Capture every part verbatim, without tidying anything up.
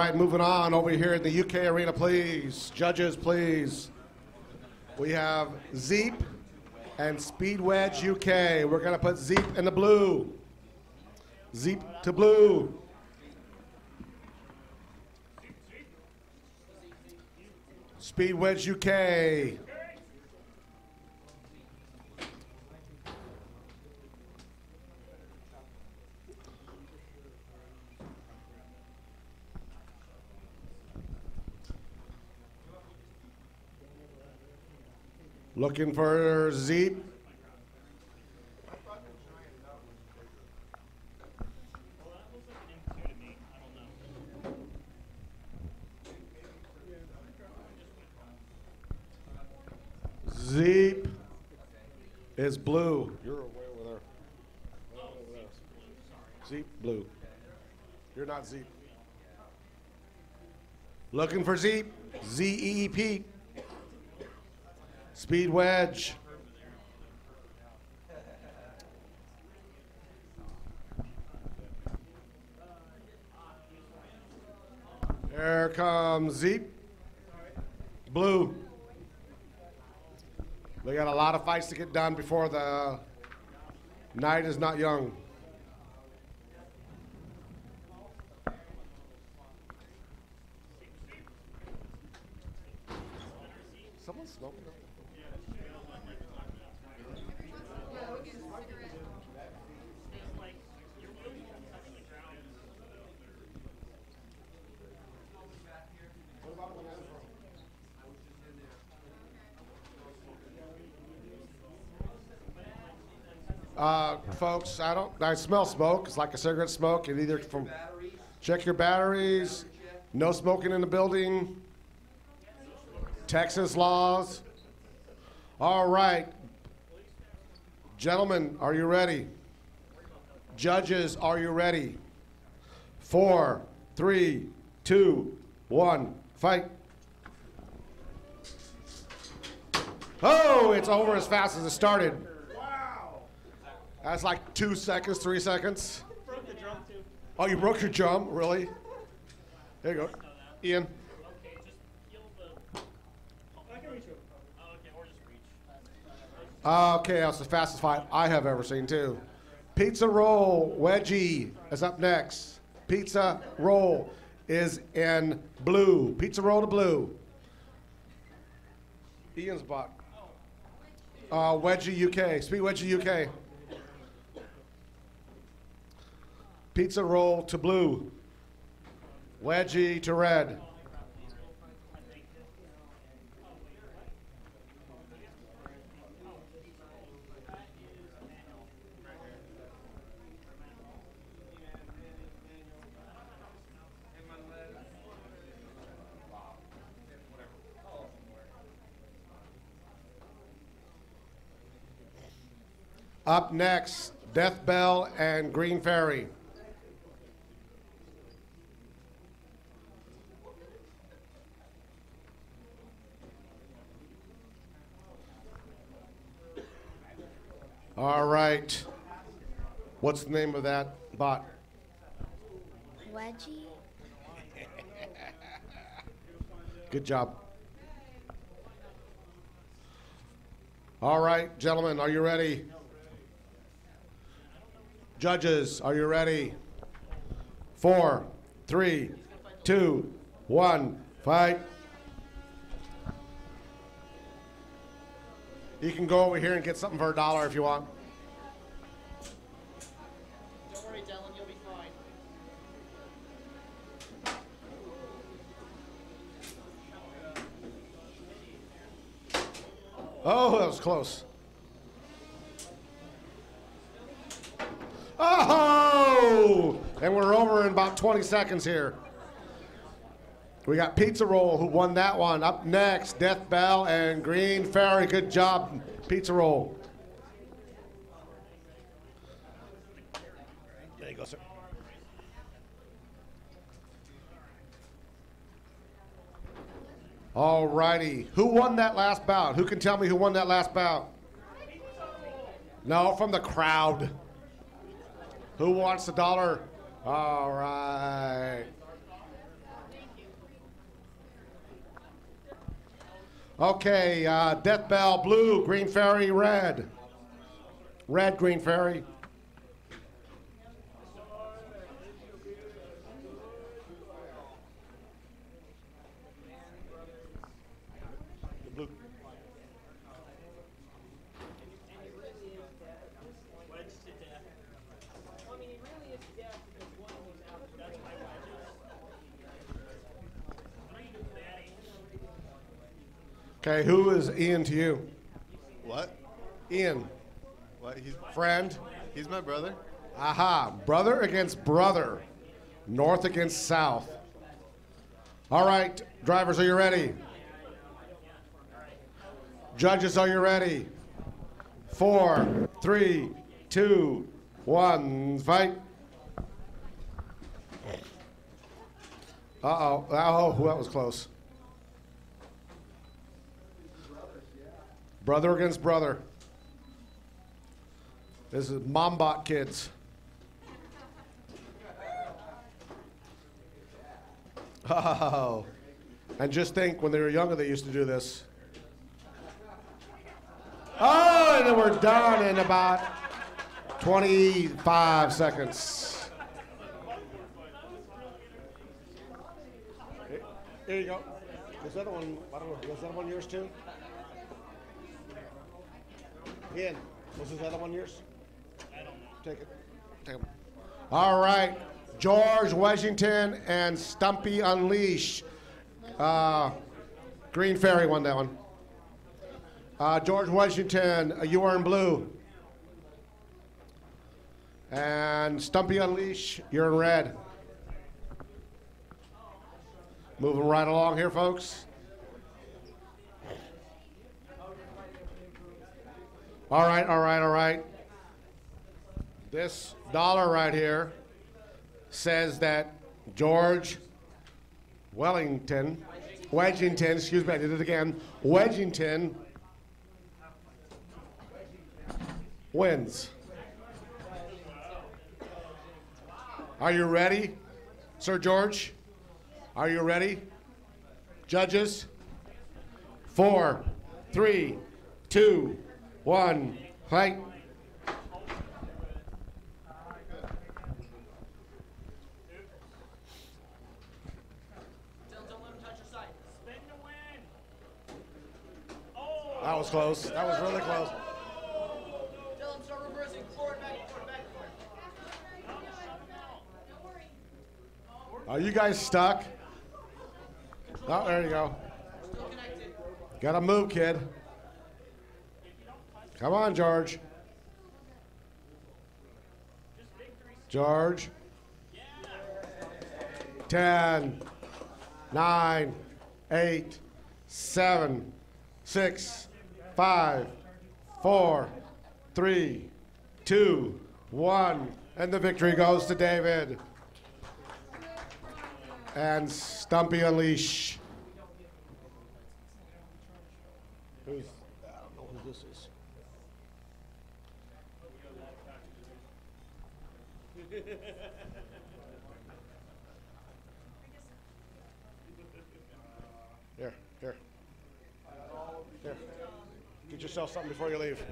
right, moving on over here in the U K arena, please. Judges, please. We have Zeep and Speed Wedge U K. We're going to put Zeep in the blue. Zeep to blue. Speed Wedge U K. Looking for Zeep. Zeep is blue. You're way over there. Zeep, blue. You're not Zeep. Looking for Zeep. Z E E P. Speed Wedge. Here comes Zeep. Blue. We got a lot of fights to get done before the night is not young. Someone's smoking up. Uh, folks, I don't, I smell smoke. It's like a cigarette smoke. And either from, check your batteries, no smoking in the building, Texas laws. All right. Gentlemen, are you ready? Judges, are you ready? Four, three, two, one, fight. Oh, it's over as fast as it started. That's like two seconds, three seconds. Broke the drum too. Oh, you broke your drum? Really? There you go. Ian. Okay, just feel the. I can reach it. Oh, okay, or just reach. Okay, that's the fastest fight I have ever seen, too. Pizza Roll Wedgie is up next. Pizza Roll is in blue. Pizza Roll to blue. Ian's bot. Uh, Wedgie U K. Speed Wedgie U K. Pizza Roll to blue. Wedgie to red. Up next, Death Bell and Green Fairy. All right. What's the name of that bot? Wedgie. Good job. All right, gentlemen, are you ready? Judges, are you ready? Four, three, two, one, fight. You can go over here and get something for a dollar if you want. Don't worry, Dylan, you'll be fine. Oh, that was close. Oh! And we're over in about twenty seconds here. We got Pizza Roll, who won that one. Up next, Death Bell and Green Fairy. Good job, Pizza Roll. There you go, sir. All righty. Who won that last bout? Who can tell me who won that last bout? No, from the crowd. Who wants the dollar? All right. Okay, uh, Death Bell, blue, Green Fairy, red. Red, Green Fairy. The blue. Okay, who is Ian to you? What? Ian. What? He's Friend? he's my brother. Aha, brother against brother. North against south. All right, drivers, are you ready? Judges, are you ready? Four, three, two, one, fight. Uh-oh, oh, that was close. Brother against brother. This is Mombot kids. Oh, and just think, when they were younger, they used to do this. Oh, and then we're done in about twenty-five seconds. Here you go. Was that one? I don't know. Was that one yours too? Ian, was this other one yours? I don't know. Take it. Take it. All right. George Washington and Stumpy Unleash. Uh, Green Fairy won that one. Uh, George Washington, uh, you are in blue. And Stumpy Unleash, you're in red. Moving right along here, folks. All right, all right, all right. This dollar right here says that George Wellington, Wedgington, excuse me, I did it again, Wedgington wins. Are you ready, Sir George? Are you ready? Judges? Four, three, two, one, fight. That was close. That was really close. Dylan, start reversing. Forward, back, forward, back, forward. Are you guys stuck? Oh, there you go. Still connected. Gotta move, kid. Come on, George. George. Ten, nine, eight, seven, six, five, four, three, two, one. And the victory goes to David. And Stumpy Unleash. Who's, I don't know who this is. Here, here. Here. Get yourself something before you leave.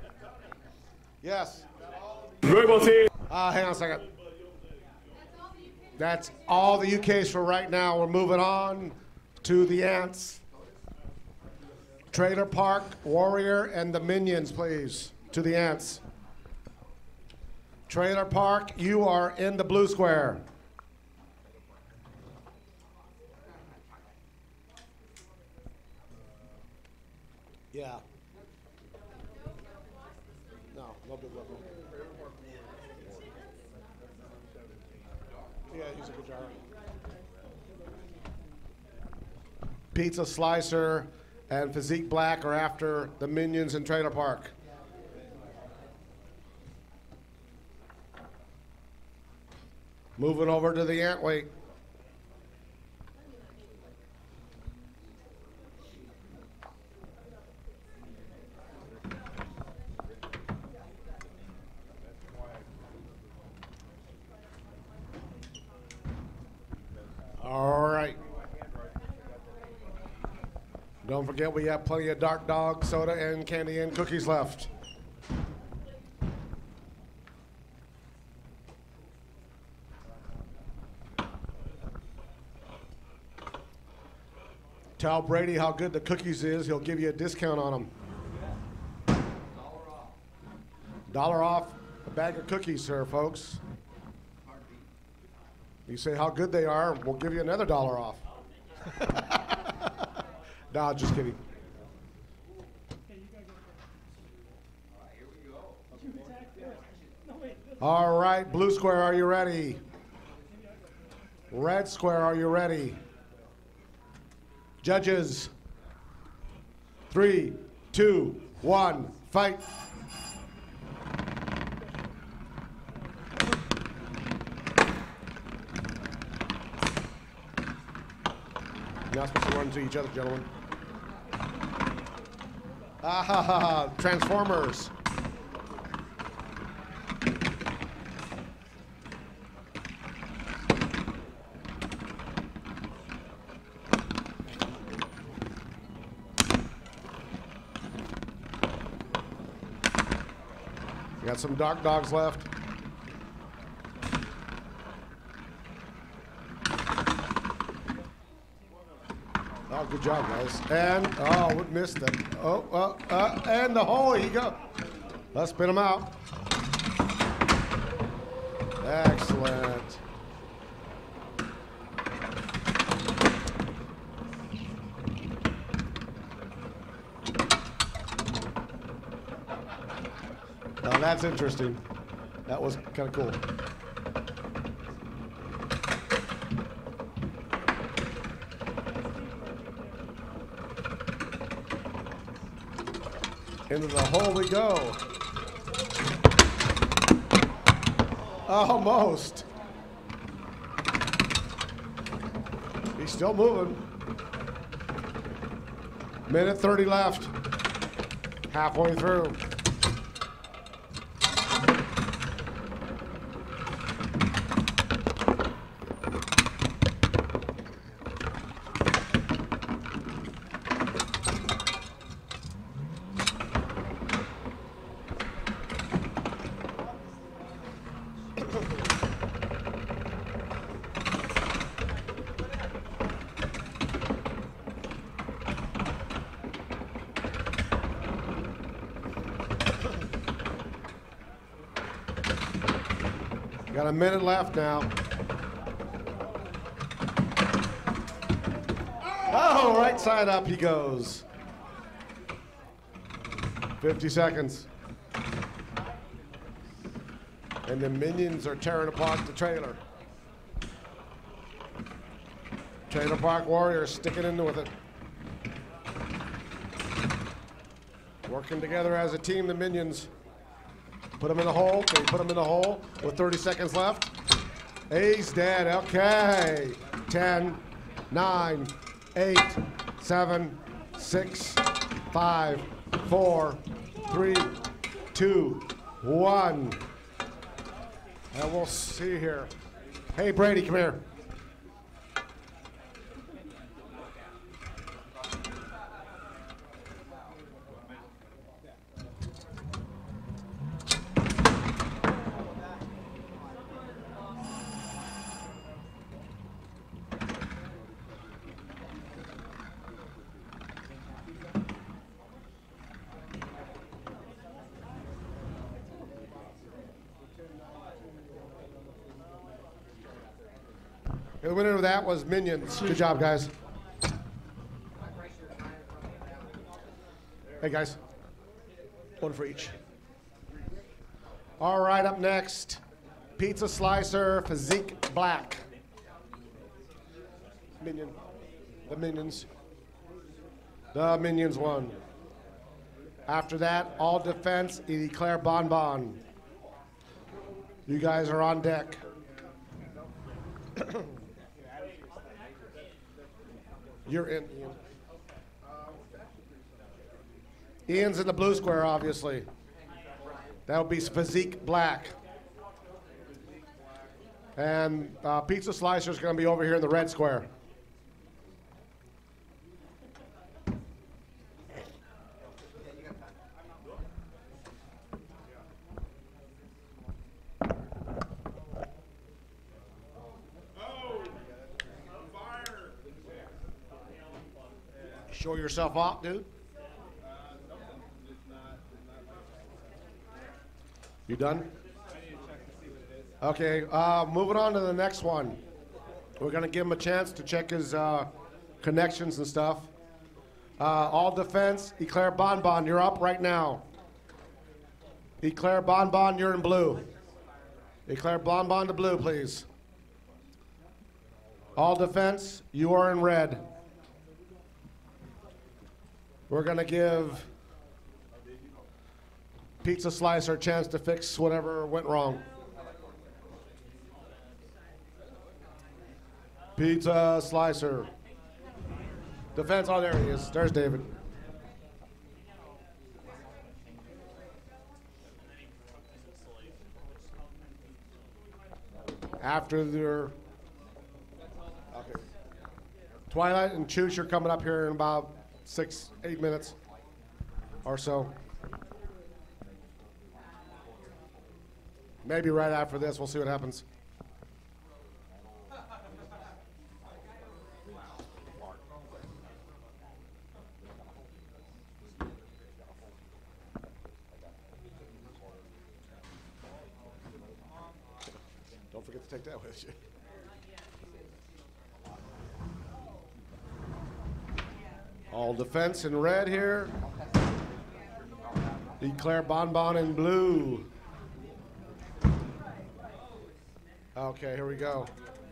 Yes. Uh, hang on a second. That's all the U Ks for right now. We're moving on to the Ants. Trailer Park, Warrior, and the Minions, please, to the Ants. Trailer Park, you are in the blue square. Yeah. No, no big weapon. Yeah, he's a good jar. Pizza Slicer and Physique Black are after the Minions in Trailer Park. Moving over to the Antweight. All right. Don't forget we have plenty of Dark Dog soda and candy and cookies left. Tell Brady how good the cookies is. He'll give you a discount on them. Dollar off a bag of cookies, sir, folks. You say how good they are, we'll give you another dollar off. No, just kidding. All right, blue square, are you ready? Red square, are you ready? Judges, three, two, one, fight. You're not supposed to run into each other, gentlemen. Ah ha ha ha, Transformers. We got some Dark Dogs left. Oh, good job, guys. And, oh, we missed them. Oh, uh, uh, and the hole, here you go. Let's spin them out. Excellent. Now that's interesting. That was kind of cool. Into the hole we go. Almost. He's still moving. Minute thirty left. Halfway through. Got a minute left now. Oh, right side up he goes. fifty seconds. And the minions are tearing apart the trailer. Trailer Park Warriors sticking in with it. Working together as a team, the minions. Put him in the hole. They put him in the hole with thirty seconds left. He's dead. Okay. ten, nine, eight, seven, six, five, four, three, two, one. And we'll see here. Hey, Brady, come here. The winner of that was Minions. Good job, guys. Hey, guys. One for each. All right, up next, Pizza Slicer Physique Black. Minion. The Minions. The Minions won. After that, All Defense, Eclair Bonbon. You guys are on deck. You're in, Ian. Ian's in the blue square, obviously. That'll be Physique Black. And uh, Pizza Slicer's going to be over here in the red square. Show yourself off, dude. You done? Okay, uh, moving on to the next one. We're going to give him a chance to check his uh, connections and stuff. Uh, all defense, Eclair Bonbon, you're up right now. Eclair Bonbon, you're in blue. Eclair Bonbon to blue, please. All defense, you are in red. We're going to give Pizza Slicer a chance to fix whatever went wrong. Pizza Slicer. Defense, oh, there he is. There's David. After their, okay. Twilight and Chooch are coming up here in about six, eight minutes or so. Maybe right after this, we'll see what happens. Don't forget to take that with you. All defense in red here. Eclair Bonbon in blue. Okay, here we go.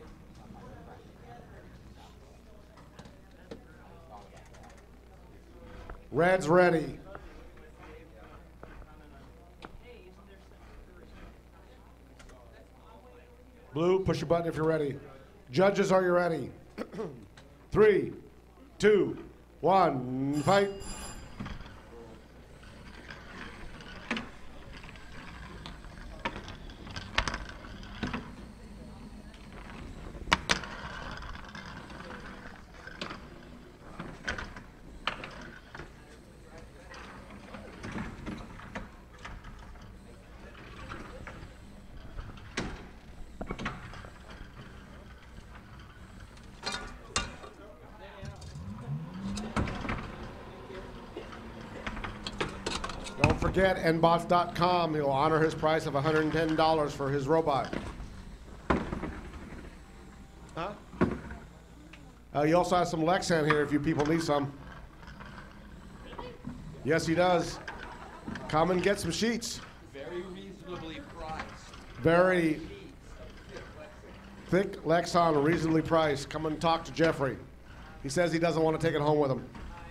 Red's ready. Blue, push your button if you're ready. Judges, are you ready? Three, two, one, fight. Don't forget, N bots dot com. He'll honor his price of one hundred ten dollars for his robot. Huh? Uh, he also has some Lexan here if you people need some. Yes, he does. Come and get some sheets. Very reasonably priced. Very thick Lexan, reasonably priced. Come and talk to Jeffrey. He says he doesn't want to take it home with him.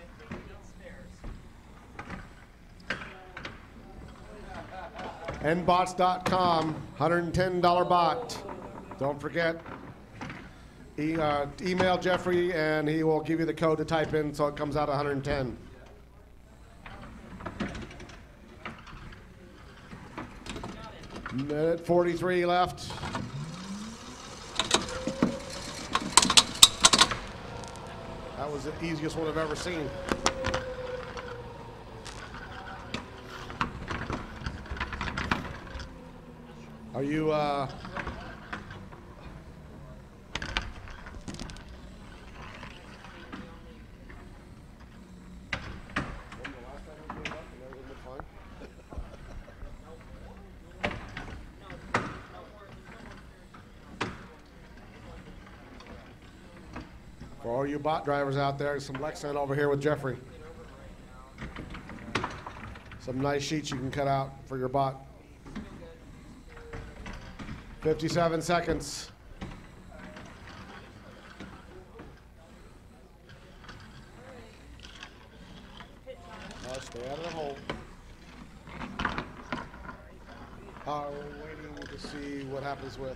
N bots dot com, one hundred ten dollar bot. Don't forget, e uh, email Jeffrey and he will give you the code to type in so it comes out one hundred ten. Minute forty-three left. That was the easiest one I've ever seen. Are you, uh... For all you bot drivers out there, some Lexan over here with Jeffrey. Some nice sheets you can cut out for your bot. fifty-seven seconds. Uh, stay out of the hole. Uh, we're waiting to see what happens with.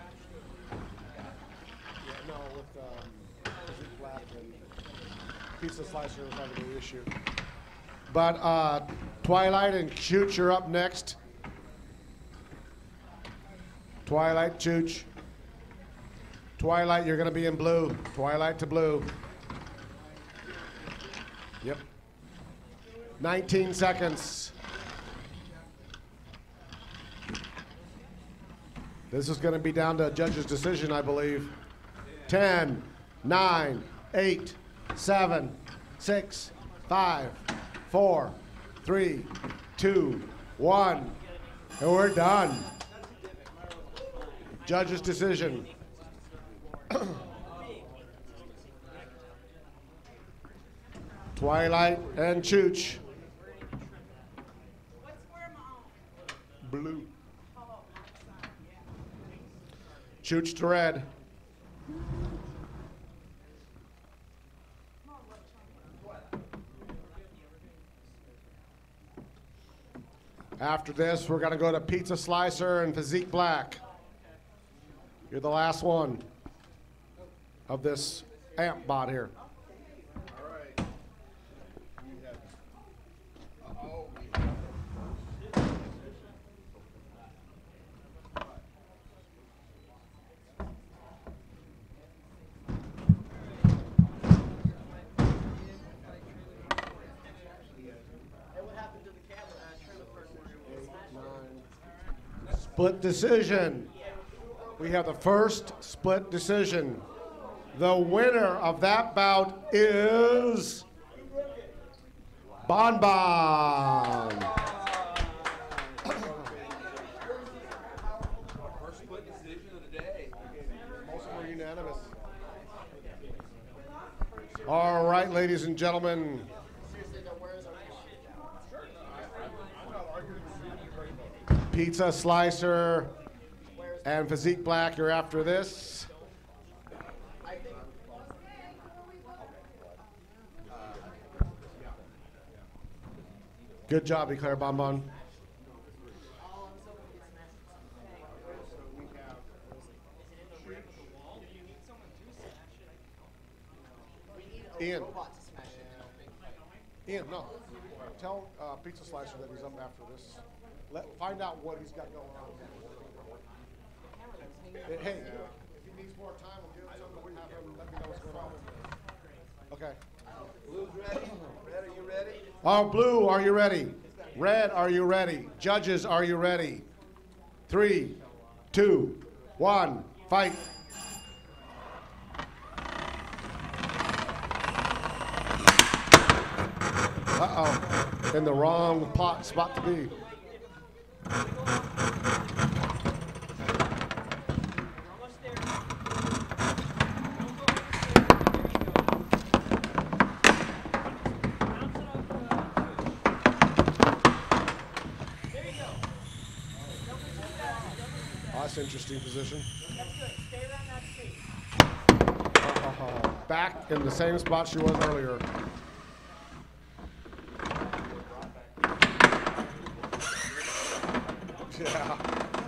Yeah, no, with um, Zeke Black and Pizza Slicer was having the issue. But uh, Twilight and Chooch are up next. Twilight, Chooch. Twilight, you're going to be in blue. Twilight to blue. Yep. nineteen seconds. This is going to be down to a judge's decision, I believe. ten, nine, eight, seven, six, five, four, three, two, one. And we're done. Judge's decision. Twilight and Chooch. Blue. Chooch to red. After this, we're going to go to Pizza Slicer and Physique Black. You're the last one of this amp bot here. All right. We have, uh-oh, we have Split decision. We have the first split decision. The winner of that bout is Bon Bon. First split decision of the day. Most of them are unanimous. All right, ladies and gentlemen. Pizza Slicer and Physique Black, you're after this. Good job, Eclair Bonbon. Ian. Ian, no. Tell uh, Pizza Slicer that he's up after this. Let, find out what he's got going on. Hey, if he needs more time, we'll give him something. We'll have him let me know what's going on. Okay. Blue's ready. Red, are you ready? Oh, Blue, are you ready? Red, are you ready? Judges, are you ready? Three, two, one, fight. Uh-oh, in the wrong pot, spot to be. That's interesting position. Uh, back in the same spot she was earlier. Yeah.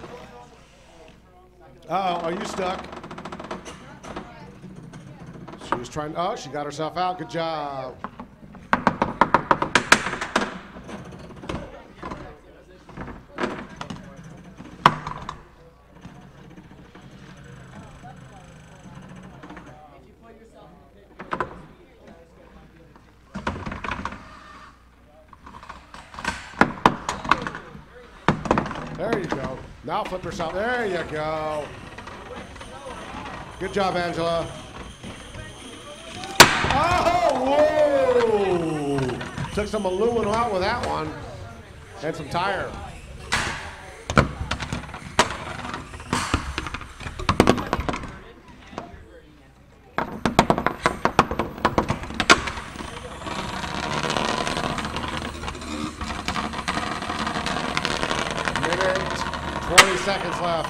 Uh-oh, are you stuck? She's trying, oh, she got herself out. Good job. There you go. Now flip yourself. There you go. Good job, Angela. Oh, whoa! Took some aluminum out with that one. And some tire. twenty seconds left.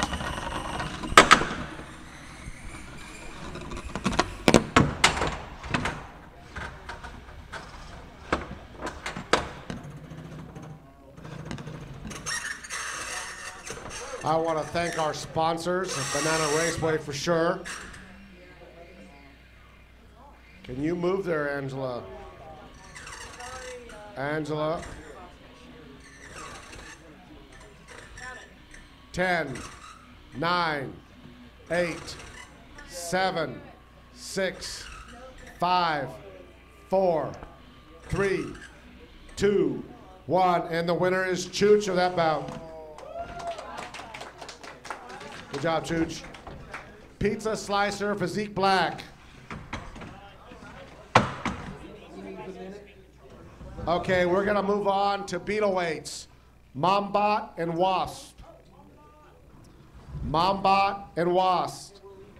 I want to thank our sponsors, Banana Raceway for sure. Can you move there, Angela? Angela. ten, nine, eight, seven, six, five, four, three, two, one. And the winner is Chooch of that bout. Good job, Chooch. Pizza Slicer, Physique Black. Okay, we're going to move on to beetle weights. Mombot and Wasp. Mombot and Wasp.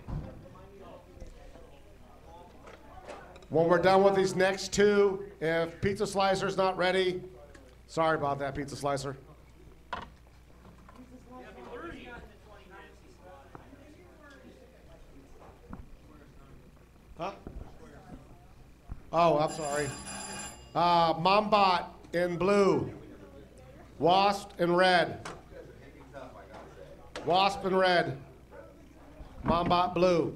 When we're done with these next two, if Pizza Slicer's not ready, sorry about that, Pizza Slicer. Huh? Oh, I'm sorry. Uh, Mombot in blue. Wasp in red. Wasp in red. Mombot blue.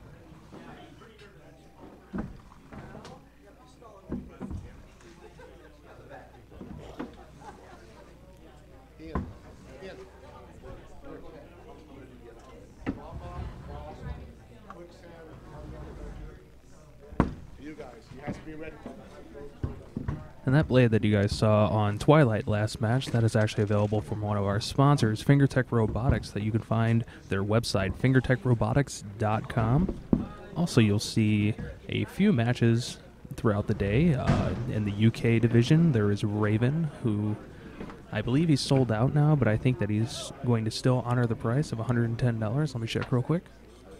You guys, you guys be ready. And that blade that you guys saw on Twilight last match, that is actually available from one of our sponsors, FingerTech Robotics, that you can find their website, fingertech robotics dot com. Also, you'll see a few matches throughout the day. Uh, in the U K division, there is Raven, who I believe he's sold out now, but I think that he's going to still honor the price of one hundred ten dollars. Let me check real quick.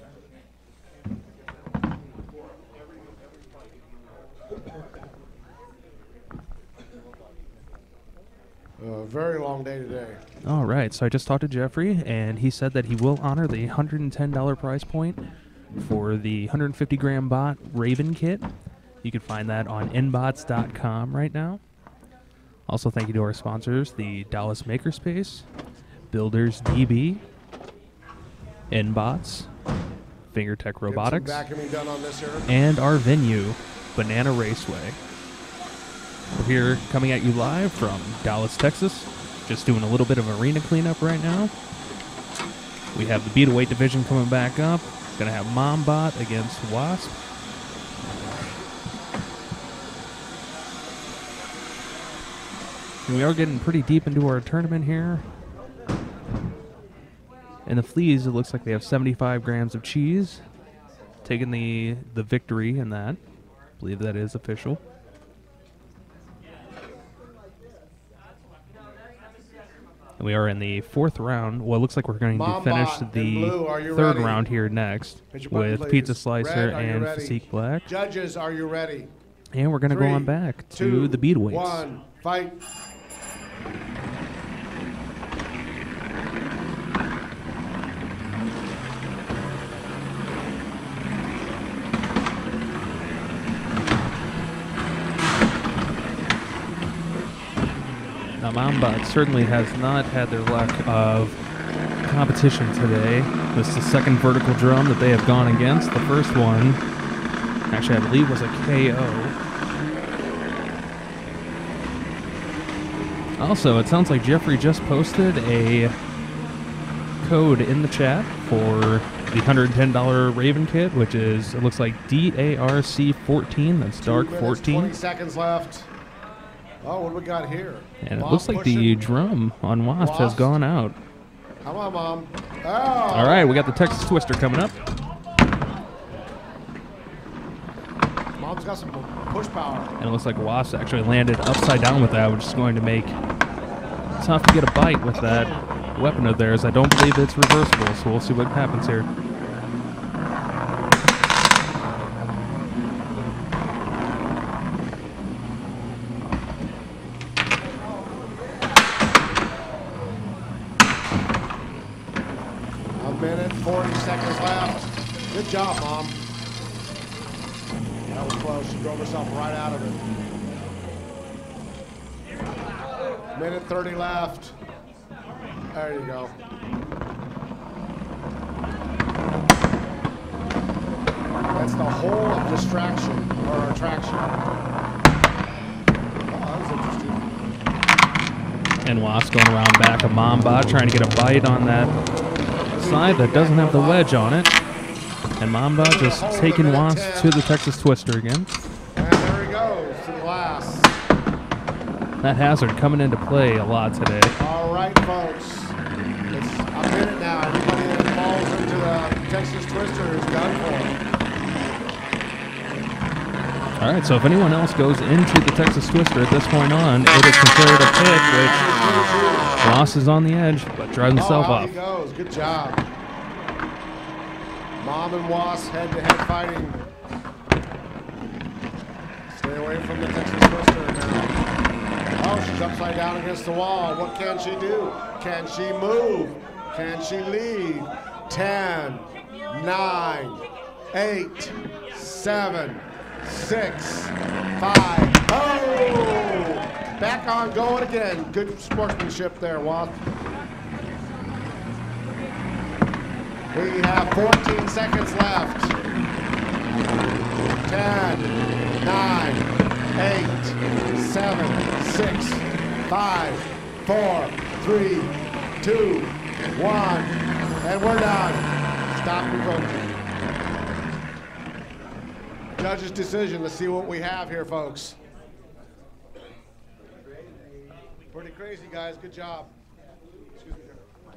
A very long day today. All right, so I just talked to Jeffrey, and he said that he will honor the one hundred ten dollars price point for the one hundred fifty gram bot Raven kit. You can find that on inbots dot com right now. Also, thank you to our sponsors, the Dallas Makerspace, Builders D B, Inbots, FingerTech Robotics, Get some vacuuming done on this here. and our venue, Banana Raceway. We're here coming at you live from Dallas, Texas. Just doing a little bit of arena cleanup right now. We have the Beetleweight division coming back up. Gonna have Mombot against Wasp. And we are getting pretty deep into our tournament here. And the Fleas, it looks like they have seventy-five grams of cheese. Taking the, the victory in that. I believe that is official. And we are in the fourth round. Well, it looks like we're going to Mombot finish in the blue, are you third ready? round here next Hit your button, with please. Pizza Slicer Red, are you and ready? Physique Black. Judges, are you ready? And we're going to go Three, on back to two, the bead weights. One, fight. Now, Mombot certainly has not had their luck of competition today. This is the second vertical drum that they have gone against. The first one, actually, I believe, was a K O. Also, it sounds like Jeffrey just posted a code in the chat for the one hundred ten dollar Raven kit, which is, it looks like D A R C fourteen. That's Two Dark minutes, fourteen. twenty seconds left. Oh, what do we got here? And it Mom looks like the pushing. drum on Wasp has Wasp. gone out. Come on, Mom. Oh. All right, we got the Texas Twister coming up. Mom's got some push power. And it looks like Wasp actually landed upside down with that, which is going to make it tough to get a bite with that weapon of theirs. I don't believe it's reversible, so we'll see what happens here. A minute, forty seconds left. Good job, Mom. That was close. She drove herself right out of it. Minute thirty left. There you go. That's the whole of distraction or attraction. Oh, that was interesting. And Wasp going around back of Mombot, trying to get a bite on that side that doesn't have the wedge on it. And Mombot just taking Wasp to the Texas Twister again. And there he goes to the glass. That hazard coming into play a lot today. All right, folks. It's a minute now. Everybody that falls into the Texas Twister is done for. All All right, so if anyone else goes into the Texas Twister at this point on, it is considered a pick, which Ross is on the edge, but drives himself oh, out off. he goes. Good job. Mom and Was head-to-head fighting. Stay away from the Texas Twister now. Oh, she's upside down against the wall. What can she do? Can she move? Can she lead? Ten, nine, eight, seven, six, five. Oh! Back on going again. Good sportsmanship there, Was. We have fourteen seconds left. ten, nine, eight, seven, six, five, four, three, two, one, and we're done. Stop revoking. Judge's decision. Let's see what we have here, folks. Pretty crazy, guys. Good job. Excuse me.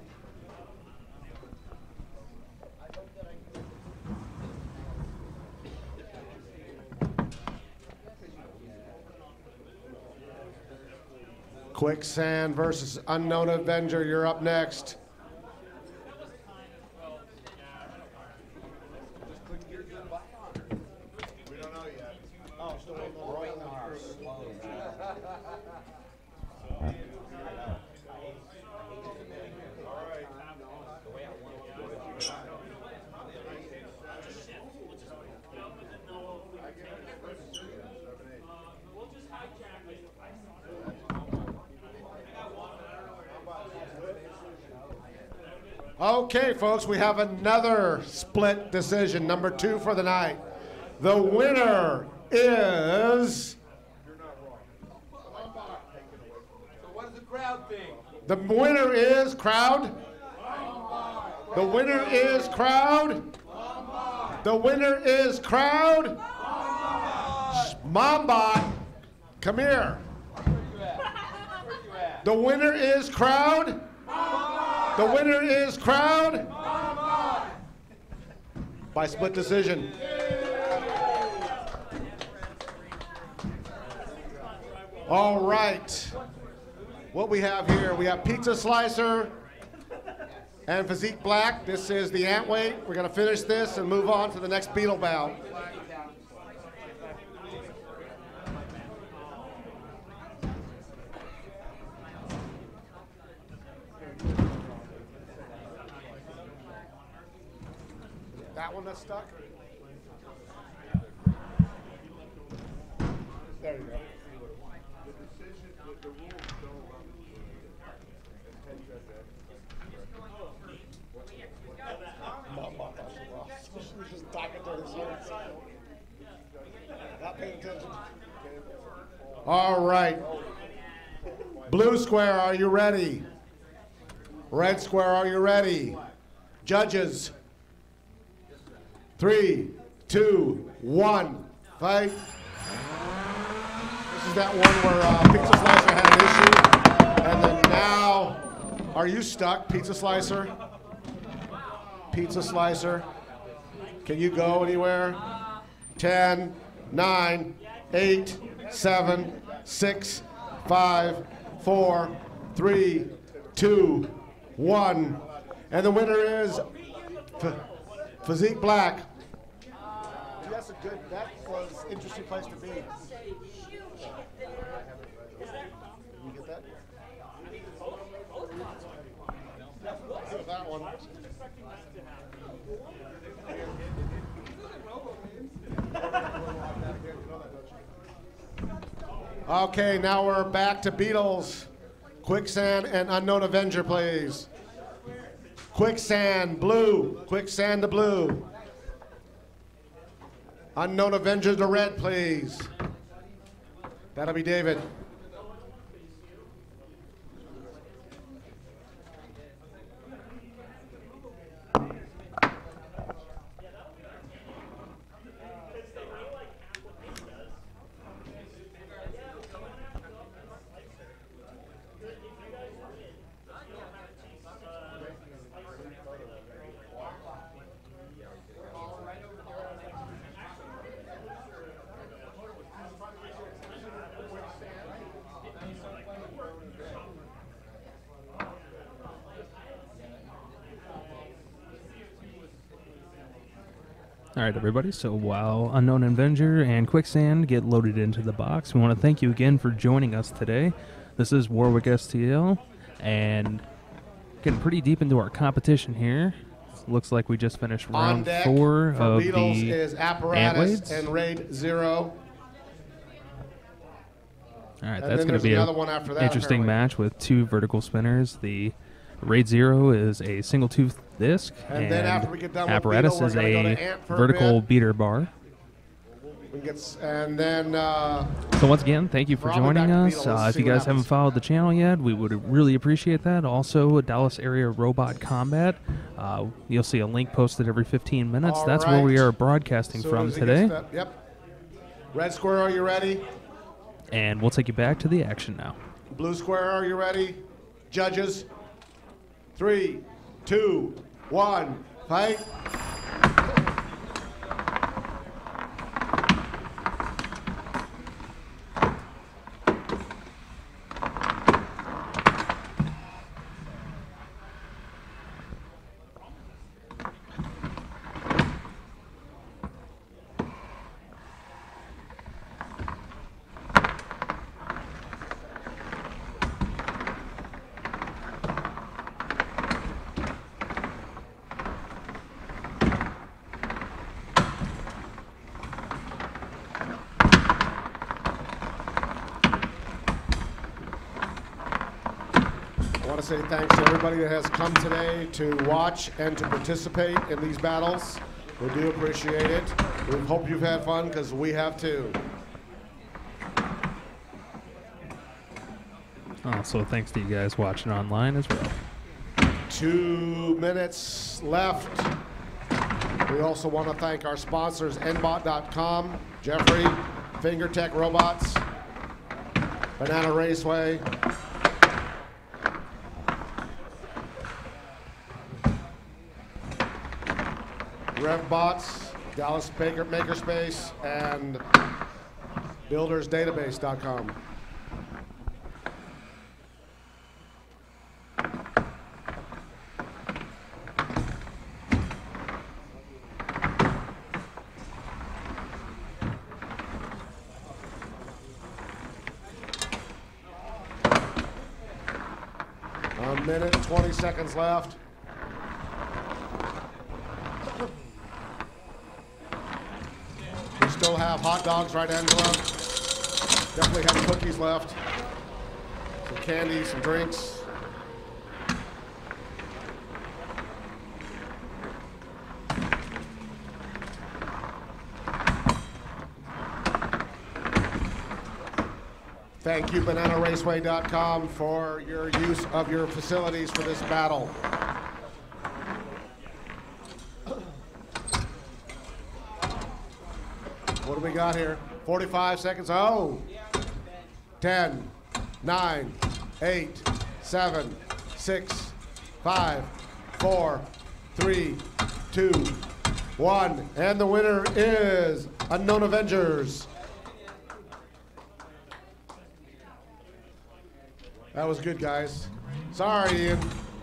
Quicksand versus Unknown Avenger. You're up next. We don't know yet. Oh, still waiting on Roy the R. Okay, folks, we have another split decision, number two for the night. The winner is... So what does the crowd think? The winner is crowd. The winner is crowd. The winner is crowd. Mombot, come here. The winner is crowd. The winner is crowd. By split decision. All right. What we have here, we have Pizza Slicer and Physique Black. This is the ant weight. We're going to finish this and move on to the next beetle bout. That one that's stuck? There you go. She was just talking to herself. Not paying attention. All right. Blue square, are you ready? Red square, are you ready? Judges. Three, two, one, fight. This is that one where uh, Pizza Slicer had an issue. And then now, are you stuck, Pizza Slicer? Pizza Slicer. Can you go anywhere? Ten, nine, eight, seven, six, five, four, three, two, one. And the winner is F Physique Black. That's a good, that was an interesting place to be. Did you get that? That one. Okay, now we're back to Beatles. Quicksand and Unknown Avenger, please. Quicksand, blue. Quicksand to blue. Unknown Avenger to red, please. That'll be David. All right, everybody. So while Unknown Avenger and Quicksand get loaded into the box, we want to thank you again for joining us today. This is Warwick S T L, and getting pretty deep into our competition here. Looks like we just finished On round deck four for of Beatles the is Apparatus Antweights. and Raid Zero. All right, And that's then going to there's be another an one after that, interesting apparently. match with two vertical spinners. The Raid Zero is a single tooth disc, And then after we get done with Apparatus Beetle, we're is gonna go a to Ant for a vertical bit. beater bar. We get, s- and then uh, So once again, thank you for We're all back joining to us. Beatles. Uh, Let's if see you what guys haven't happens. followed the channel yet, we would really appreciate that. Also, Dallas Area Robot Combat. Uh, you'll see a link posted every fifteen minutes. All That's where right. we are broadcasting soon from as he today. gets that- yep. Red Square, are you ready? And we'll take you back to the action now. Blue Square, are you ready? Judges, three, two, one, fight. I want to say thanks to everybody that has come today to watch and to participate in these battles. We do appreciate it. We hope you've had fun because we have too. Also, thanks to you guys watching online as well. Two minutes left. We also want to thank our sponsors, N bot dot com, Jeffrey, FingerTech Robots, Banana Raceway, RevBots, Dallas Baker Makerspace, and Builders Database dot com. A minute, twenty seconds left. We still have hot dogs, right, Angela? Definitely have cookies left. Some candy, some drinks. Thank you, Banana Raceway dot com, for your use of your facilities for this battle. What do we got here? forty-five seconds. Oh! ten, nine, eight, seven, six, five, four, three, two, one. And the winner is Unknown Avengers. That was good, guys. Sorry, Ian.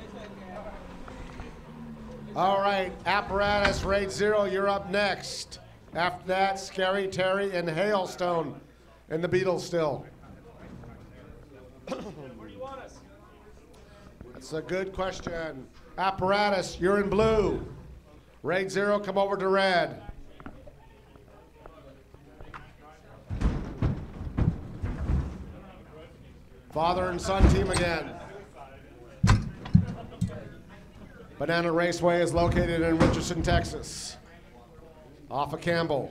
All right, Apparatus, Raid Zero, you're up next. After that, Scary Terry and Hailstone and the Beatles still. Where do you want us? That's a good question. Apparatus, you're in blue. Raid Zero, come over to red. Father and son team again. Banana Raceway is located in Richardson, Texas, off of Campbell.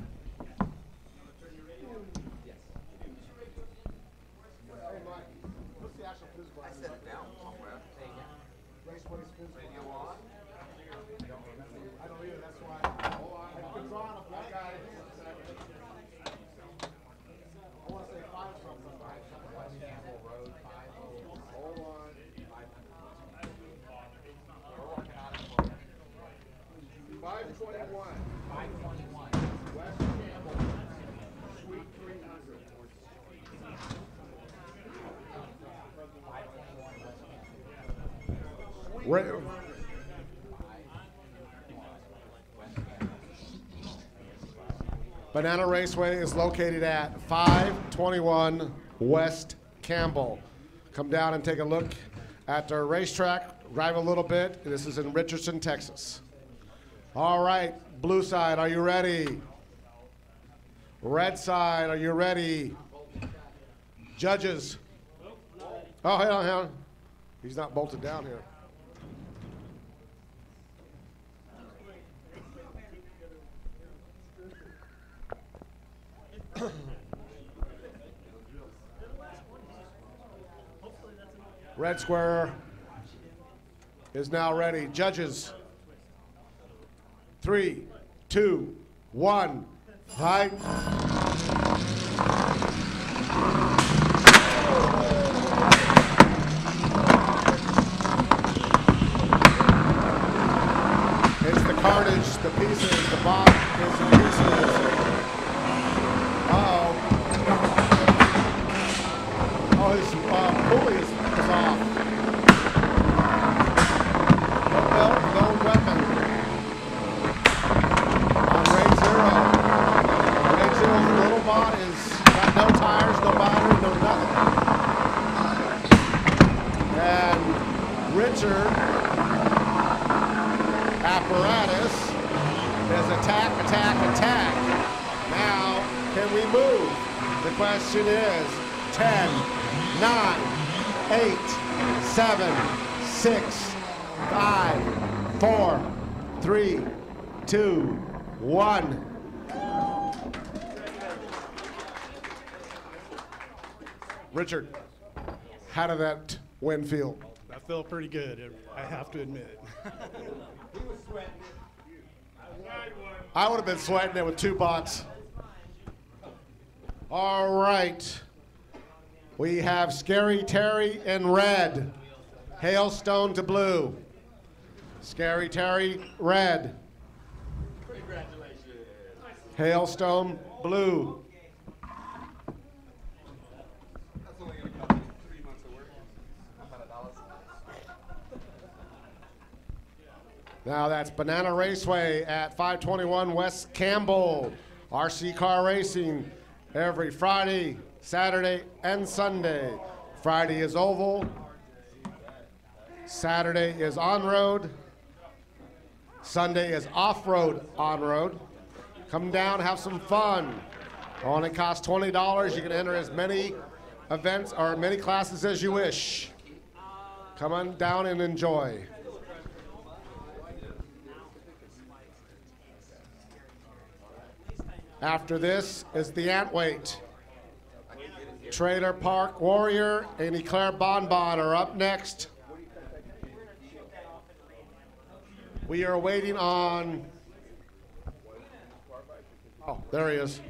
five twenty-one. five twenty-one. West Campbell, Suite three hundred. Ra- Banana Raceway is located at five twenty-one West Campbell. Come down and take a look at our racetrack, drive a little bit. This is in Richardson, Texas. All right, blue side, are you ready? Red side, are you ready? Judges. Oh, hang on, hang on. He's not bolted down here. Red square is now ready. Judges. Three, two, one, fight. It's the carnage, the pieces, the box is in pieces. Uh-oh. Oh, his uh, pulley is, is off. No belt, no weapon. On race zero. Race zero's little bot is got no tires, no battery, no nothing. And Richard Apparatus is attack, attack, attack. Now, can we move? The question is ten, nine, eight, seven, six, five, four, three, two, one. Richard, how did that win feel? I felt pretty good, I have to admit. I would have been sweating it with two bots. All right. We have Scary Terry in red. Hailstone to blue. Scary Terry, red. Congratulations. Hailstone, blue. That's only going to cost me three months of work. one hundred dollars. Now that's Banana Raceway at five twenty-one West Campbell. R C Car Racing every Friday, Saturday, and Sunday. Friday is oval. Saturday is on-road. Sunday is off-road on-road. Come down, have some fun. Only costs twenty dollars. You can enter as many events or many classes as you wish. Come on down and enjoy. After this is the Antweight. Trailer Park Warrior and Eclair Bonbon are up next. We are waiting on, oh, there he is.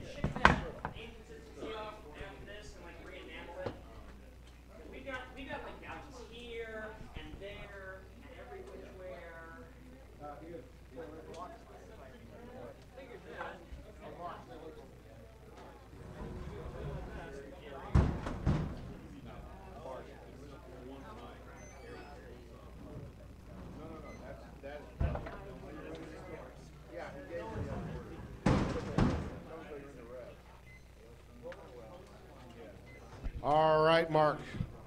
All right, Mark.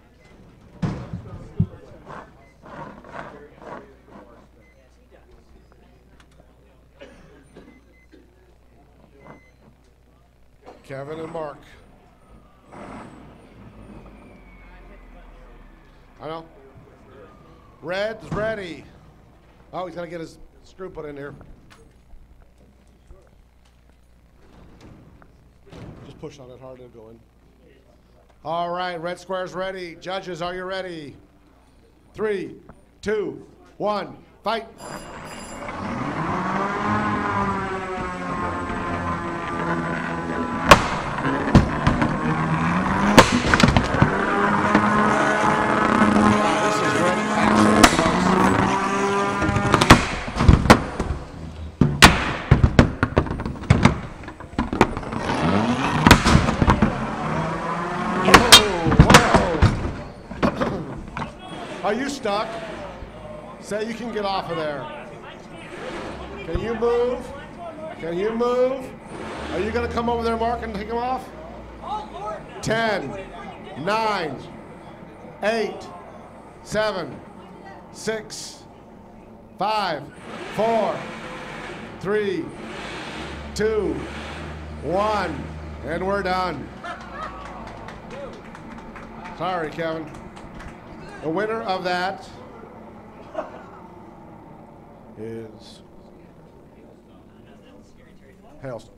Kevin and Mark. I know. Red's ready. Oh, he's gonna get his screw put in here. Just push on it hard and go in. All right, red square's ready. Judges, are you ready? Three, two, one, fight. This is great action, Are you stuck? Say you can get off of there. Can you move? Can you move? Are you going to come over there, Mark, and take them off? Ten, nine, eight, seven, six, five, four, three, two, one, and we're done. Sorry, Kevin. The winner of that is Hailstone.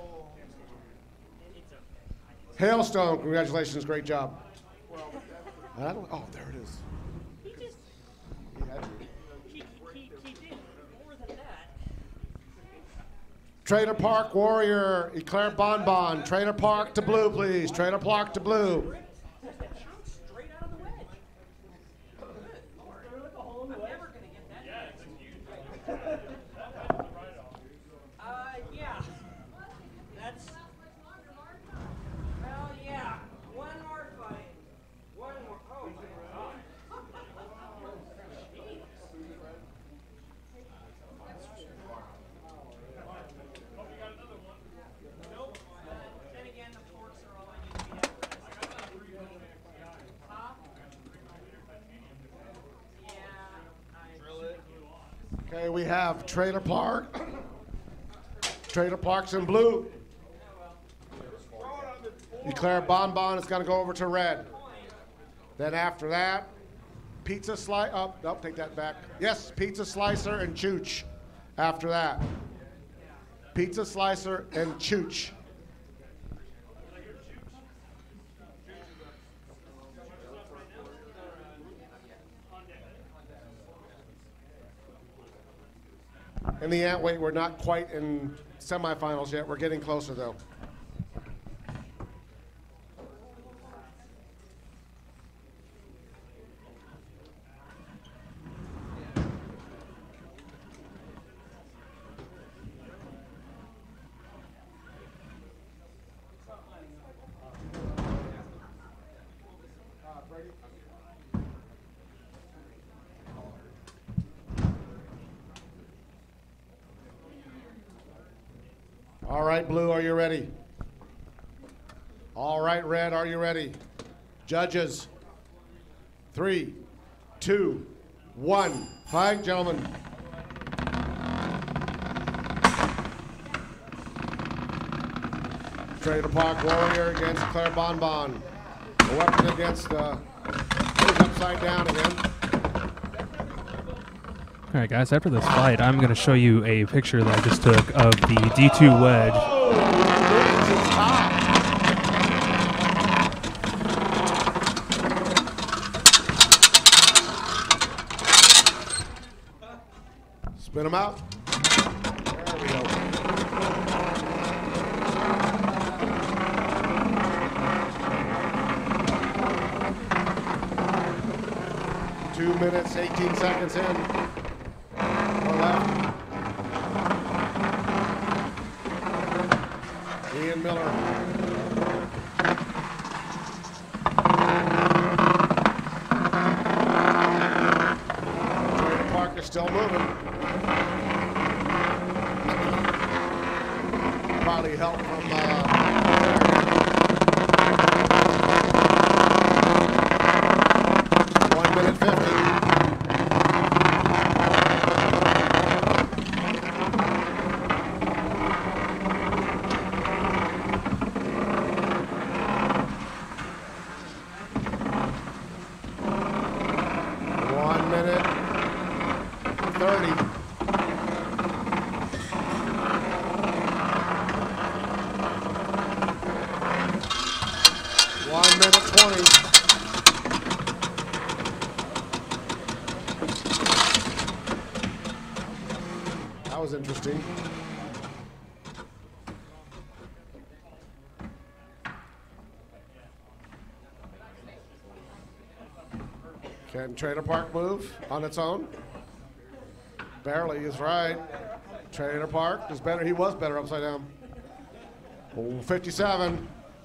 Hailstone, congratulations, great job. I don't, oh, there it is. He just, He had you. he, he, he did more than that. Trailer Park Warrior, Eclair Bonbon. Trailer Park to blue, please. Trailer Park to blue. Straight out of the wedge. I'm never gonna get that. Yeah, it's huge. Uh, yeah. That's. Well, yeah. One more fight. One more. Oh my God. Nope. Uh, then again, the forks are all I need to be at. Huh? Yeah. I, Okay, we have Trailer Park. Trailer Park's in blue. Eclair Bonbon is going to go over to red. Then after that, Pizza Slicer. Oh, nope, take that back. Yes, Pizza Slicer and Chooch. After that, Pizza Slicer and Chooch. In the ant weight, we're not quite in semifinals yet. We're getting closer, though. All right, blue, are you ready? All right, red, are you ready? Judges, three, two, one. Fight, gentlemen. Trailer Park Warrior against Claire Bonbon. A weapon against uh, who's upside down again. All right, guys, after this fight, I'm going to show you a picture that I just took of the D two wedge. Oh, this is hot. Spin them out. There we go. Two minutes, eighteen seconds in. Or left. Ian Miller. Trailer Park is still moving. Probably help from uh, one minute fifty. One minute thirty. One minute twenty. That was interesting. Can Trailer Park move on its own? Barely is right. Trailer Park is better. He was better upside down. Oh, fifty-seven.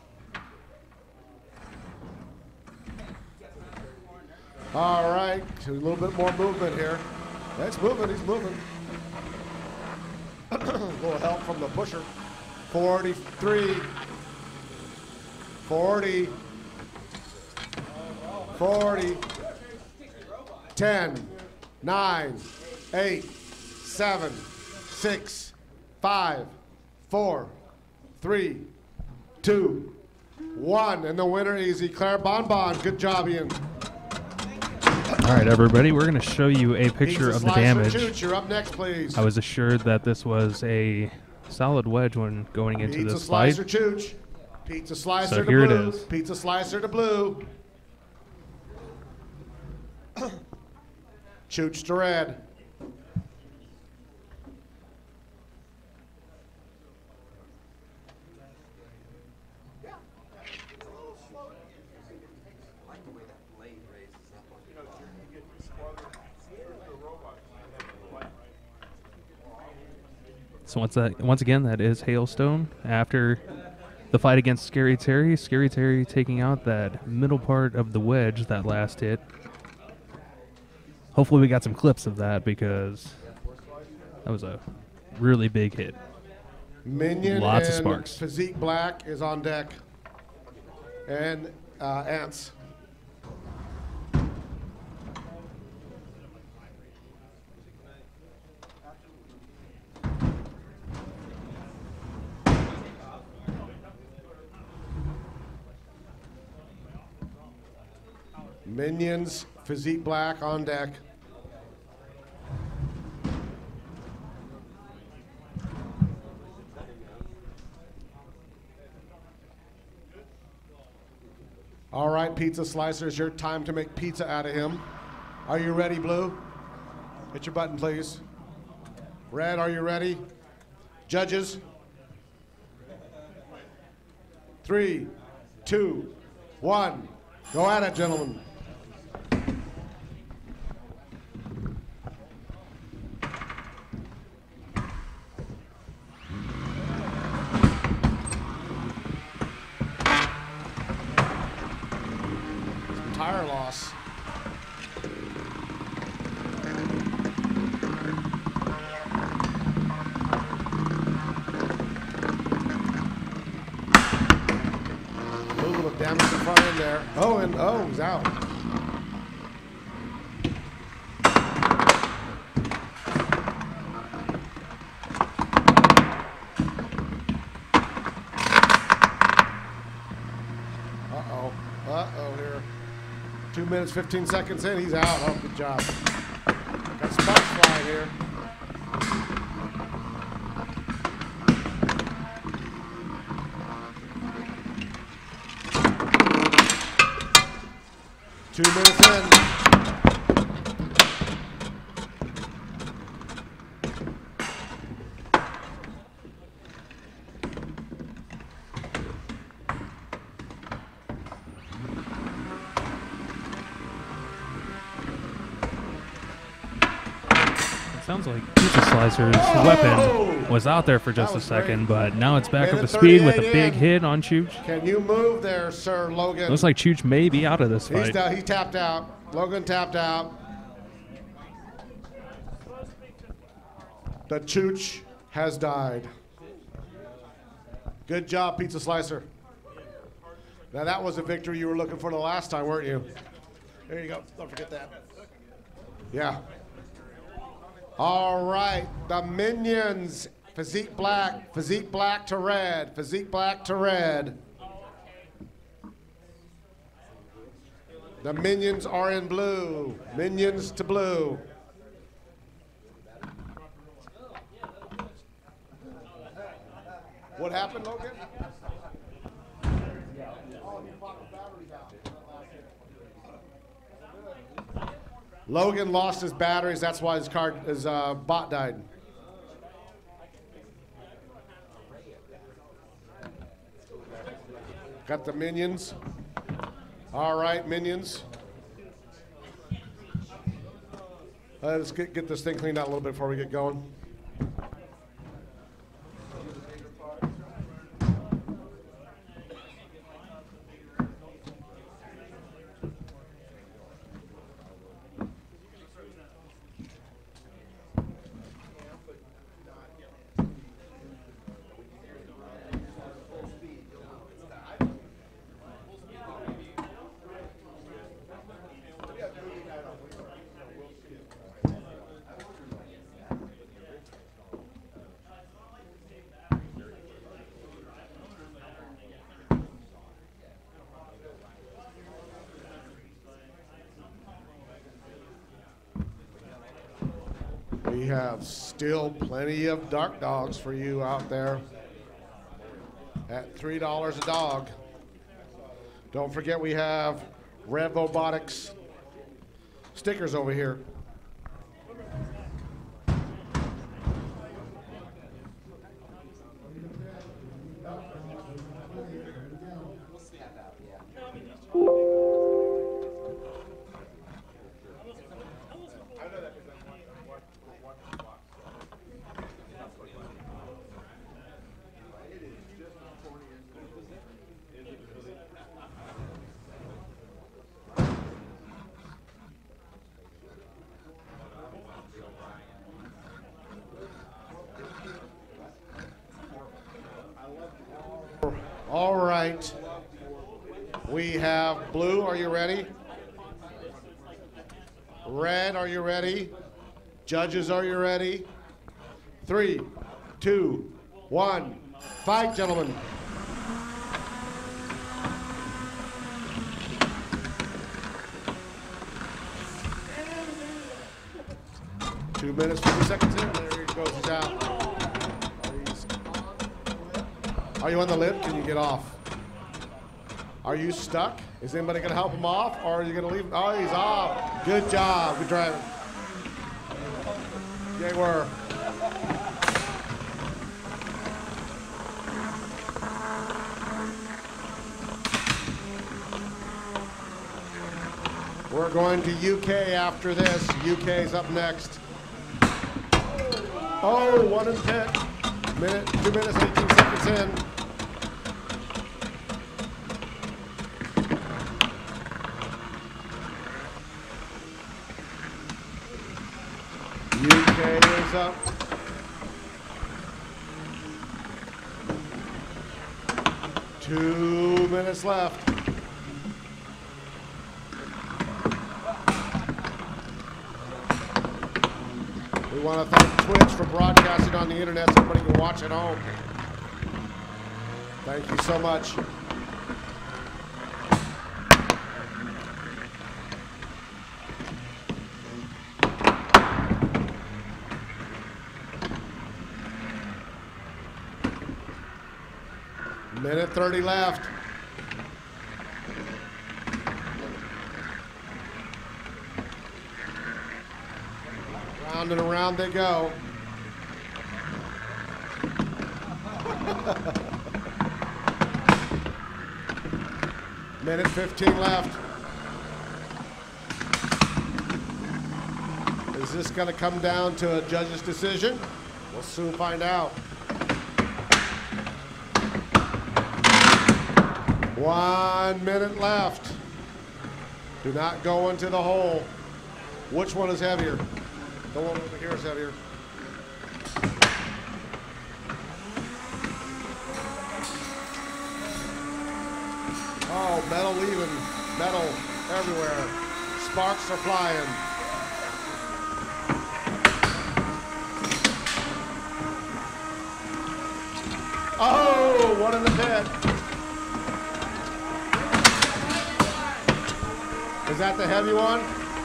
All right, a little bit more movement here. That's moving, he's moving. A little help from the pusher. forty-three, forty, forty, ten, nine, eight, seven, six, five, four, three, two, one. And the winner is Eclair Bonbon. Good job, Ian. All right, everybody, we're going to show you a picture Pizza of the Slicer damage. Chooch, you're up next, please. I was assured that this was a solid wedge when going into Pizza this fight. Slicer Chooch. Pizza Slicer So to here it blue. is. Pizza Slicer to blue. Chooch to red. So once that, once again, that is Hailstone after the fight against Scary Terry. Scary Terry taking out that middle part of the wedge, that last hit. Hopefully we got some clips of that because that was a really big hit. Minion Lots of and sparks. Physique Black is on deck. And uh, Ants. Minions, Physique Black on deck. All right, Pizza Slicer, it's your time to make pizza out of him. Are you ready, Blue? Hit your button, please. Red, are you ready? Judges? Three, two, one. Go at it, gentlemen. Some tire loss. A little bit of damage in front end there. Oh, and oh, he's out. Uh-oh. Uh-oh here. Two minutes, fifteen seconds in, he's out. Oh, good job. Got sparks flying here. Two minutes in. It sounds like Pizza Slicer's weapon was out there for just That a was second, great. but now it's back up Minute to speed with a thirty-eight big in. hit on Chooch. Can you move there, Sir Logan? Looks like Chooch may be out of this He's fight. down, he tapped out. Logan tapped out. The Chooch has died. Good job, Pizza Slicer. Now that was a victory you were looking for the last time, weren't you? There you go. Don't forget that. Yeah. All right. The Minions. Physique Black. Physique Black to red. Physique Black to red. The Minions are in blue. Minions to blue. What happened, Logan? Logan lost his batteries. That's why his card, his uh, bot died. Got the Minions. All right, Minions. Uh, let's get, get this thing cleaned out a little bit before we get going. We have still plenty of dark dogs for you out there at three dollars a dog. Don't forget we have Rev Robotics stickers over here. All right. We have blue. Are you ready? Red, are you ready? Judges, are you ready? Three, two, one. Fight, gentlemen. Two minutes, fifty seconds in. There he goes. He's out. Are you on the lip? Can you get off? Are you stuck? Is anybody going to help him off, or are you going to leave him? Oh, he's off. Good job. Good driving. They were. We're going to U K after this. U K's up next. Oh, one and ten. Minute, two minutes, eighteen seconds in. U K is up. Two minutes left. We want to thank Twitch for broadcasting on the internet so everybody can watch at home. Thank you so much. Minute thirty left. Round and around they go. Minute fifteen left. Is this going to come down to a judge's decision? We'll soon find out. One minute left. Do not go into the hole. Which one is heavier? The one over here is heavier. Oh, metal leaving. Metal everywhere. Sparks are flying. Oh, one in the pit. Is that the heavy one?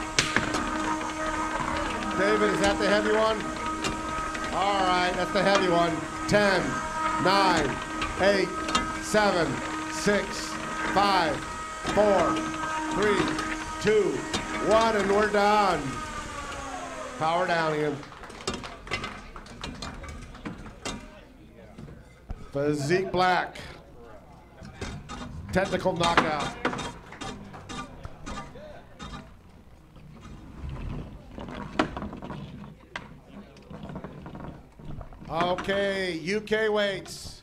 David, is that the heavy one? All right, that's the heavy one. ten, nine, eight, seven, six, five, four, three, two, one, and we're done. Power down, Ian. Physique Black. Technical knockout. Okay, U K weights.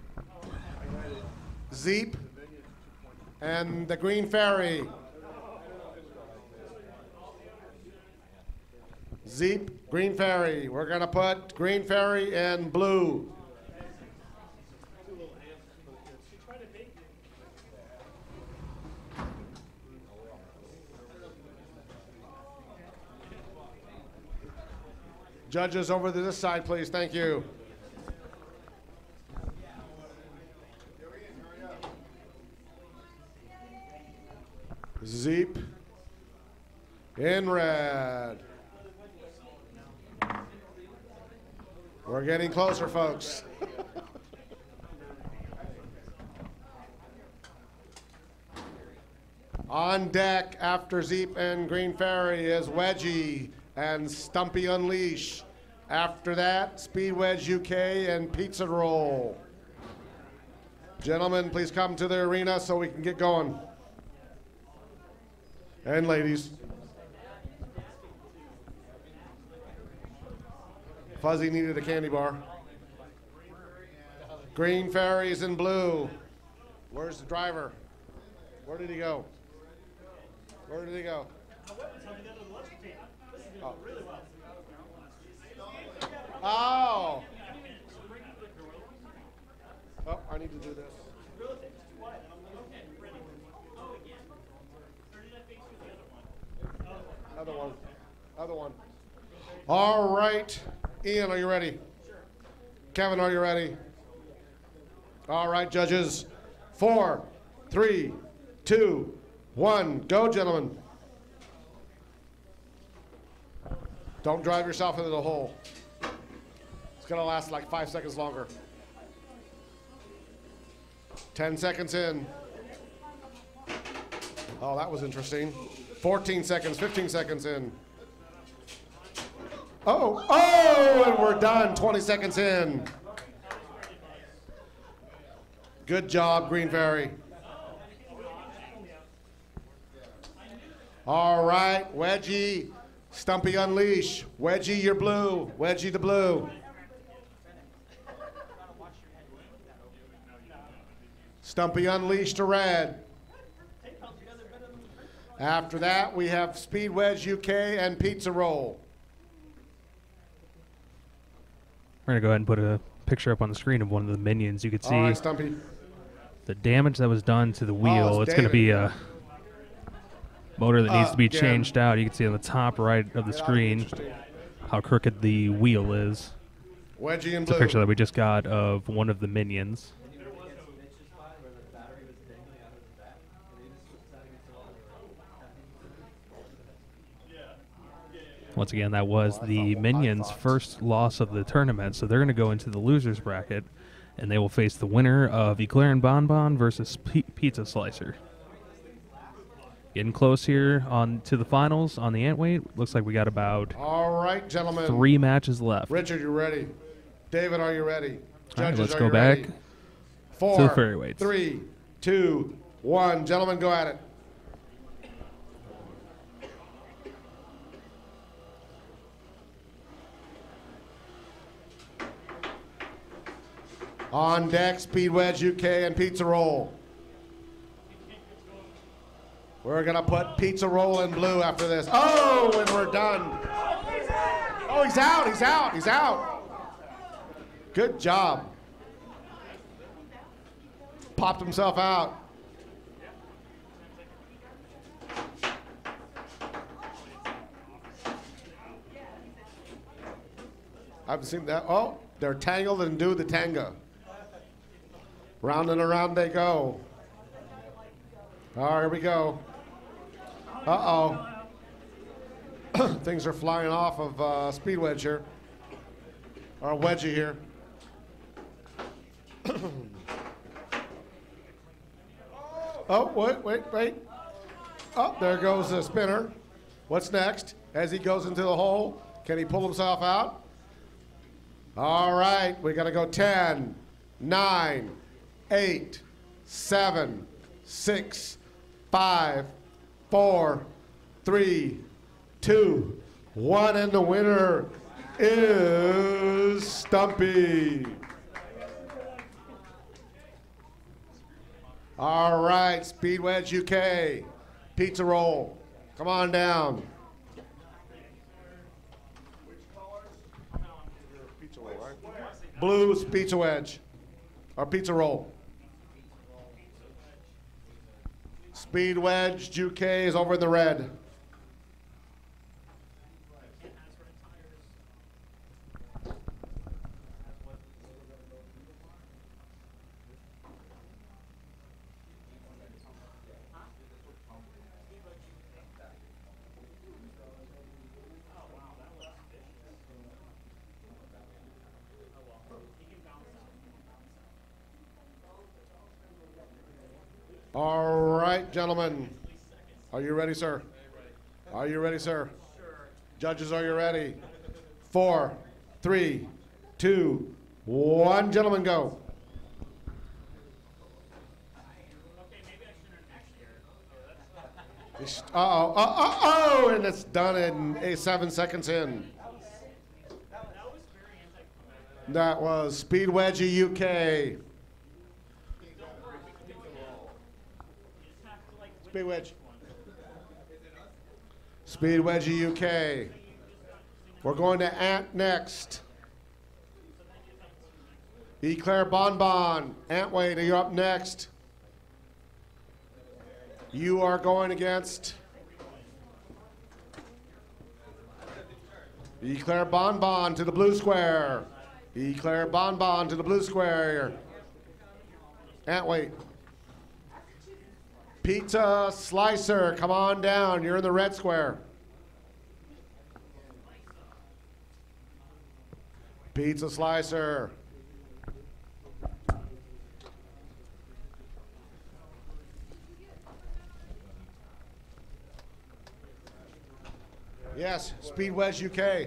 Zeep and the Green Fairy. Zeep, Green Fairy. We're gonna put Green Fairy in blue. Judges over to this side, please. Thank you. Zeep in red. We're getting closer, folks. On deck after Zeep and Green Fairy is Wedgie and Stumpy Unleash. After that, Speed Wedge U K and Pizza Roll. Gentlemen, please come to the arena so we can get going. And ladies. Fuzzy needed a candy bar. Green Fairy's in blue. Where's the driver? Where did he go? Where did he go? Oh. Oh. Oh, I need to do this. Other one. Other one. All right. Ian, are you ready? Sure. Kevin, are you ready? All right, judges. Four, three, two, one. Go, gentlemen. Don't drive yourself into the hole. It's going to last like five seconds longer. Ten seconds in. Oh, that was interesting. fourteen seconds, fifteen seconds in. Oh, oh, and we're done. twenty seconds in. Good job, Green Fairy. All right, Wedgie, Stumpy Unleash. Wedgie, you're blue. Wedgie, the blue. Stumpy Unleash to red. After that, we have Speed Wedge U K and Pizza Roll. We're going to go ahead and put a picture up on the screen of one of the minions. You can see All right, Stumpy. the damage that was done to the wheel. Oh, it's it's going to be a motor that needs Uh, to be again. changed out. You can see on the top right of the Get out, screen interesting. how crooked the wheel is. Wedgie in It's a blue. picture that we just got of one of the minions. Once again, that was the Minions' first loss of the tournament, so they're going to go into the losers bracket, and they will face the winner of Eclair and Bonbon versus P Pizza Slicer. Getting close here on to the finals on the Antweight. Looks like we got about All right, gentlemen. three matches left. Richard, you ready? David, are you ready? All right, Judges, let's are go you back ready? Four, to the fairweights. three, two, one. Gentlemen, go at it. On deck, Speed Wedge U K and Pizza Roll. We're going to put Pizza Roll in blue after this. Oh, and we're done. Oh, he's out, he's out, he's out. Good job. Popped himself out. I haven't seen that. Oh, they're tangled and do the tango. Round and around they go. All right, here we go. Uh-oh. Things are flying off of uh, Speed Wedge here. Or Wedgie here. Oh, wait, wait, wait. Oh, there goes the spinner. What's next? As he goes into the hole, can he pull himself out? All right, we got to go ten, nine, eight, seven, six, five, four, three, two, one, and the winner is Stumpy. All right, Speed Wedge U K, Pizza Roll, come on down. Pizza Roll, right? Blue Pizza Wedge, or Pizza Roll. Speed Wedge U K is over in the red. gentlemen. Are you ready, sir? Are you ready, sir? Judges, are you ready? Four, three, two, one. Gentlemen, go. Uh-oh, uh-oh, and it's done in eight, seven seconds in. That was Speed Wedgie U K. Speed wedge. Speed Wedgie U K. We're going to Ant next. Eclair Bonbon. Ant Wade, you're up next. You are going against Eclair Bonbon to the blue square. Eclair Bonbon to the blue square. Ant Wade. Pizza Slicer, come on down. You're in the red square. Pizza Slicer. Yes, Speed Wedge U K.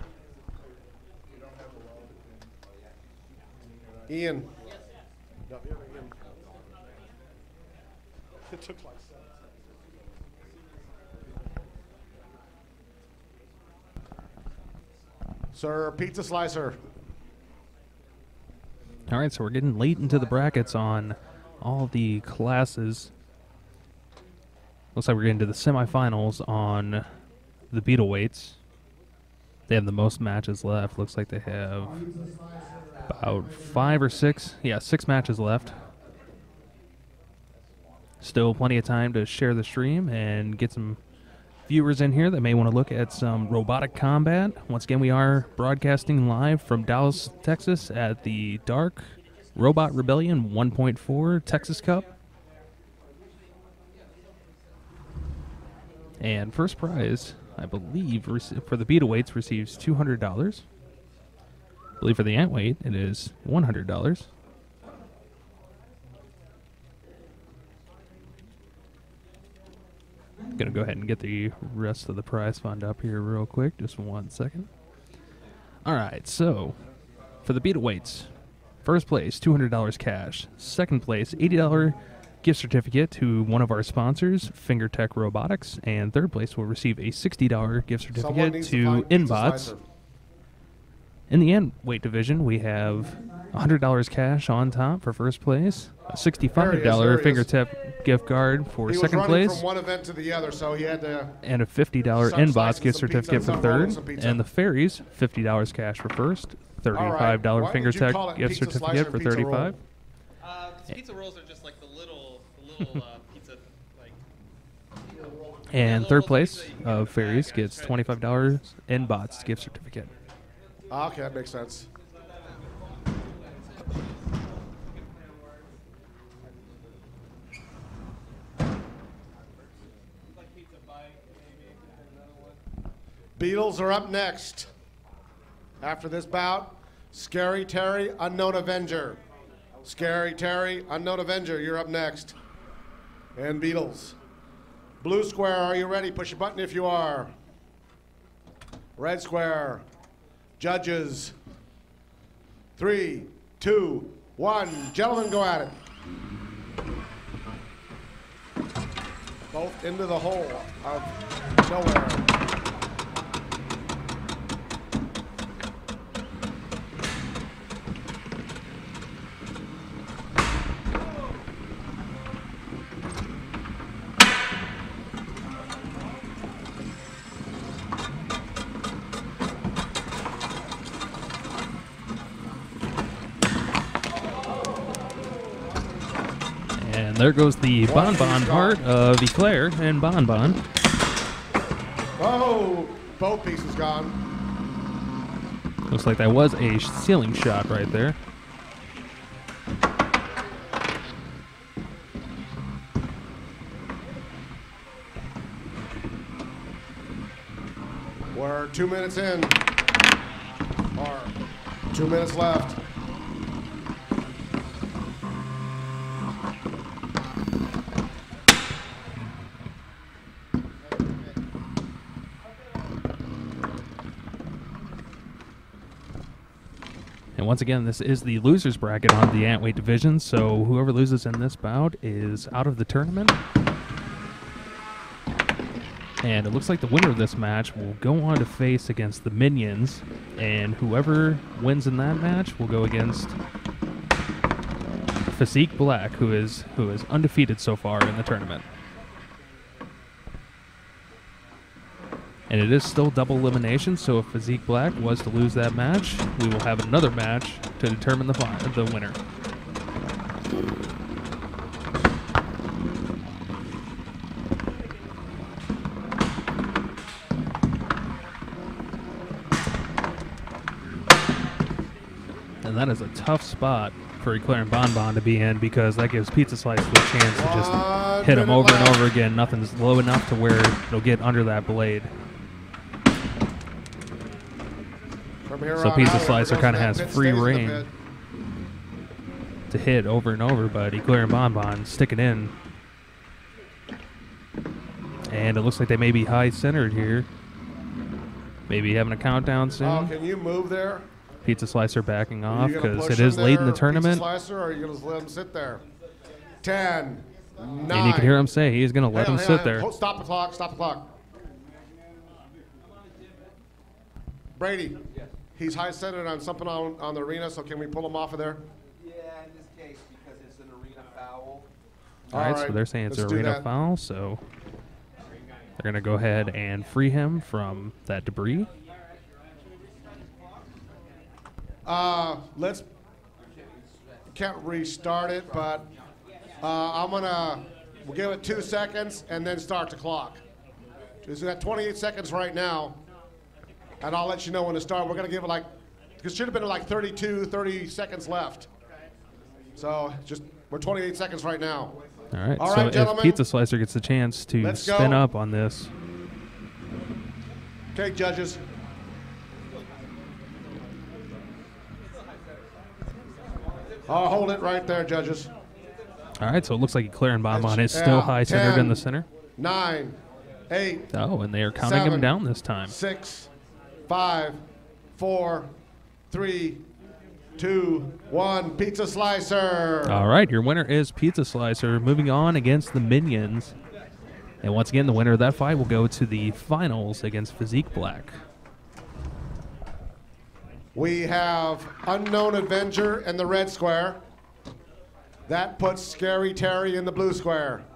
Ian. It took like seven. Sir, Pizza Slicer. All right, so we're getting late into the brackets on all the classes. Looks like we're getting to the semifinals on the Beetle weights. They have the most matches left. Looks like they have about five or six. Yeah, six matches left. Still plenty of time to share the stream and get some viewers in here that may want to look at some robotic combat. Once again, we are broadcasting live from Dallas, Texas at the Dark Robot Rebellion one point four Texas Cup. And first prize, I believe, rec- for the Beetle weights receives two hundred dollars. I believe for the Ant weight, it is one hundred dollars. Gonna go ahead and get the rest of the prize fund up here real quick. Just one second. All right, so for the Beetle weights, first place, two hundred dollars cash. Second place, eighty dollars gift certificate to one of our sponsors, FingerTech Robotics. And third place will receive a sixty dollars gift Someone certificate needs to find Pizza InBots. Slicer. In the Ant weight division, we have one hundred dollars cash on top for first place, a sixty-five dollars There he is, FingerTech gift card for He was second running place, from one event to the other, so he had to. and a fifty dollars Some InBots slices, gift some pizza, certificate for some roll, third, some pizza. and the Fairies, fifty dollars cash for first, thirty-five dollars Why did you call FingerTech it gift pizza certificate slicer for and pizza roll? thirty-five. Uh, 'cause pizza rolls are just like the little, the little uh, pizza, like. And little third pizza place you can get in of the Fairies bag. I gets tried to twenty-five dollars InBots gift certificate. Ah, okay, that makes sense. Beatles are up next. After this bout, Scary Terry, Unknown Avenger. Scary Terry, Unknown Avenger, you're up next. And Beatles. Blue square, are you ready? Push a button if you are. Red square, judges. Three, two, one. Gentlemen, go at it. Both into the hole of nowhere. And there goes the One Bonbon piece part gone. of Eclair and Bonbon. Oh, both pieces gone. Looks like that was a ceiling shot right there. We're two minutes in. Or two minutes left. And once again, this is the losers bracket on the Antweight division, so whoever loses in this bout is out of the tournament. And it looks like the winner of this match will go on to face against the Minions, and whoever wins in that match will go against Physique Black, who is who is undefeated so far in the tournament. And it is still double elimination, so if Physique Black was to lose that match, we will have another match to determine the fi- the winner. And that is a tough spot for Eclair and Bonbon to be in, because that gives Pizza Slice the chance to just One hit him minute over and left. over again. Nothing's low enough to where it'll get under that blade. From here So on Pizza out, Slicer whoever kinda goes has in that pit free stays in the reign. pit. To hit over and over, but Eclair and Bonbon stick it in. And it looks like they may be high centered here. Maybe having a countdown soon. Oh, can you move there? Pizza Slicer backing Are off you gonna because push it is him late in the there, tournament. Pizza Slicer, or are you going to let him sit there? Ten, nine. And you can hear him say he's going to let Hang him on, hang sit on. there. Hold- Stop the clock. Stop the clock. Brady, he's high centered on something on, on the arena, so can we pull him off of there? Yeah, in this case, because it's an arena foul. All right, so Alright, they're saying it's let's an do arena that. foul, so they're going to go ahead and free him from that debris. Uh, let's, can't restart it, but uh, I'm gonna, we'll give it two seconds and then start the clock. Because we got twenty-eight seconds right now, and I'll let you know when to start. We're gonna give it like, it should have been like thirty-two, thirty seconds left. So just, we're twenty-eight seconds right now. All right, All so right, if gentlemen. Pizza Slicer gets a chance to Let's spin go. up on this, Okay, judges. I'll hold it right there, judges. all right, so it looks like Eclair and Bonbon is Yeah, still high centered in ten. the center. Nine, eight, Oh, and they are counting him Seven. down this time. six, five, four, three, two, one. Pizza Slicer. All right, your winner is Pizza Slicer, moving on against the Minions. And once again, the winner of that fight will go to the finals against Physique Black. We have Unknown Avenger in the red square. That puts Scary Terry in the blue square.